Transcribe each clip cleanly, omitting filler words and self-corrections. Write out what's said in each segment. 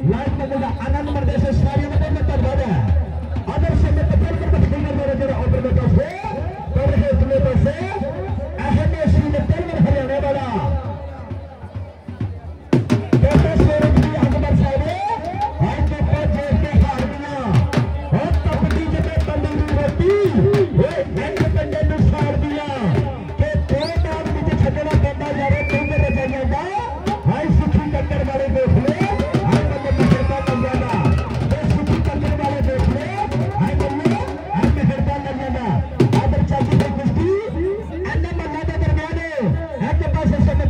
Line में मुझे आनंद मर्दे से सारी मदद में कर रहा है अदर से मैं पकड़ कर फिंगर मेरे जरा ऑर्डर में तो से कर रहे तुम्हें तो से अहम श्री ने तेल में हरियाणा वाला कैसे शेर की अकबर साहब और के पास जेल के हार दिया और कपटी जब तंदूरी रोटी वो इंडिपेंडेंट सार दिया के दो नाम नीचे छटना करना जा रहे तुम मेरे जाइएगा हाई सुखी टक्कर वाले देख ले हाई बंदे की कृपा कर जाना ये सुखी टक्कर वाले देख ले हाई बंदे हाई में कृपा कर जाना आदर चाची की कुश्ती अन्य मल्ला के दरमियान है के पास ऐसे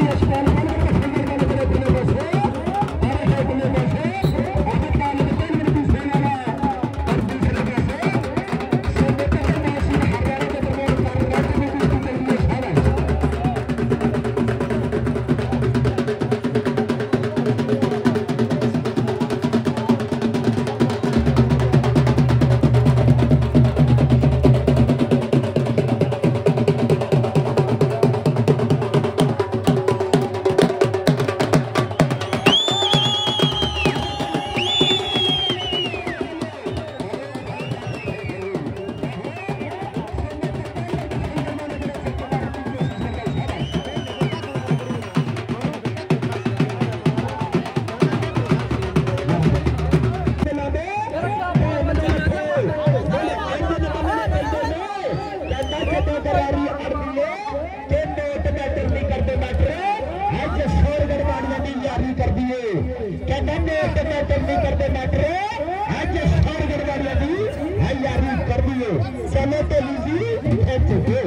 चलो तो लीजिए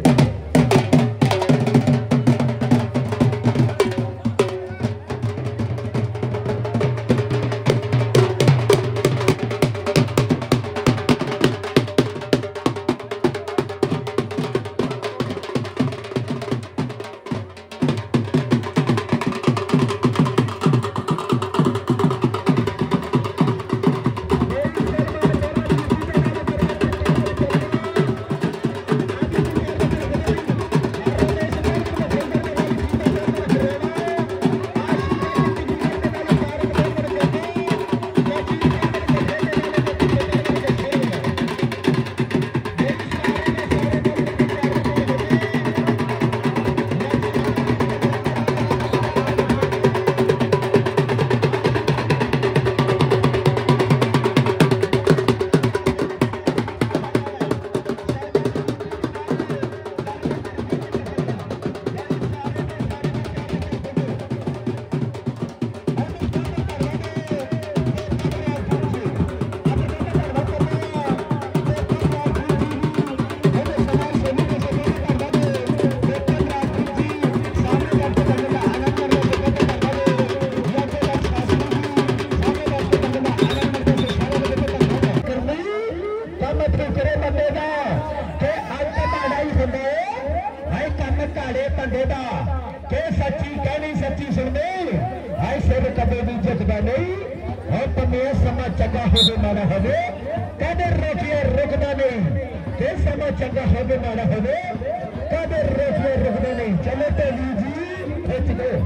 सच्ची कहनी सच्ची सुनने आई सिर कदे भी झुकदा नहीं और तमे समा चंगा होवे माड़ा होवे कदे रोकिए रुकदा नहीं ते समा चंगा होवे माड़ा होवे कदे रोकिए रुकदा नहीं चलो तो जी खिच दो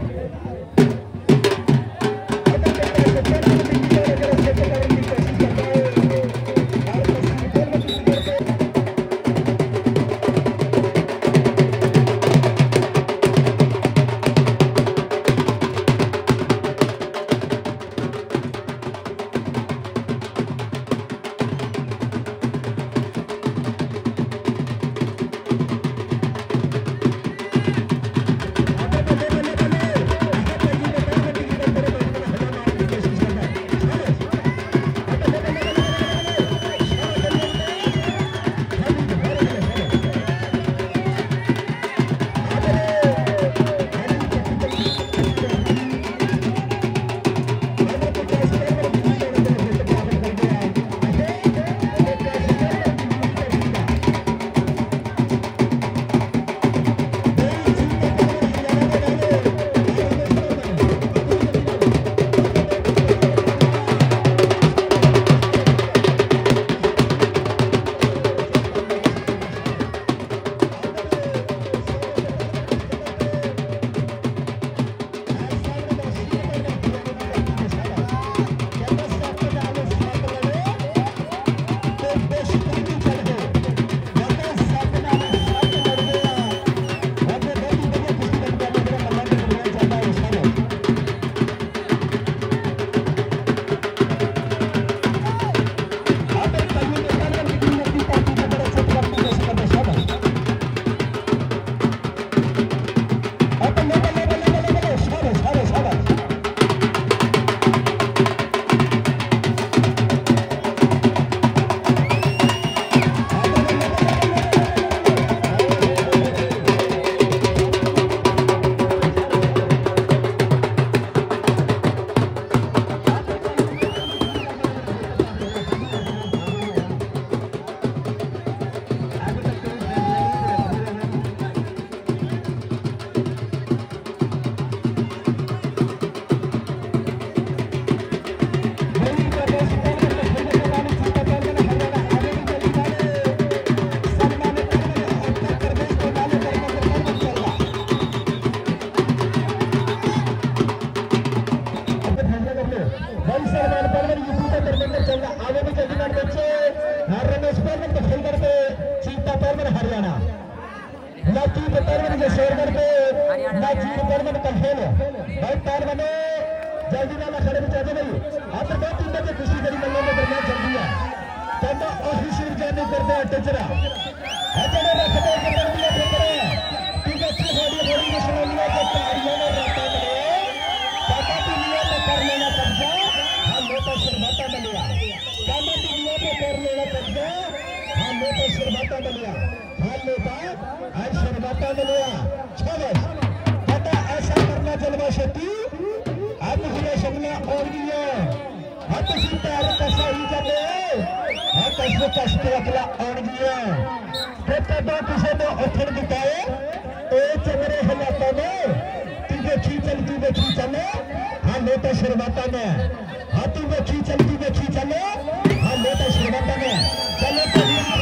टूर्नामेंट कंफर्म है भाई। पहलवानों जल्दी ना खड़े में जाते भाई। आप दो तीन बजे खुशी करी मल्लों में दरमियान जल्दी है तो ऑफिशियल जाने करते हैं टेचरा अजने रखते के दरमियान ठोकरे ठीक है। अच्छी बॉडी में सुनामिया के तारियों में रहता है काका दुनिया में कर लेना कब्जा। हम मोटा शर्माता मिलिया काका दुनिया पे कर लेना कब्जा। हम मोटा शर्माता मिलिया हाल लेता आज शर्माता मिलिया छावे पता ऐसा करना जलवा शेती अब हुए शमला और दिया हाथ से पैर कैसा ही जाते हाथ कैसे कष्ट अगला और दिया फिर तो किसी ने उठन दिखाए तो चंद्रे हिलाता में तू देखी चले हाँ लेता शर्माता में हाँ तू देखी चले हाँ लेता शर्माता में चलो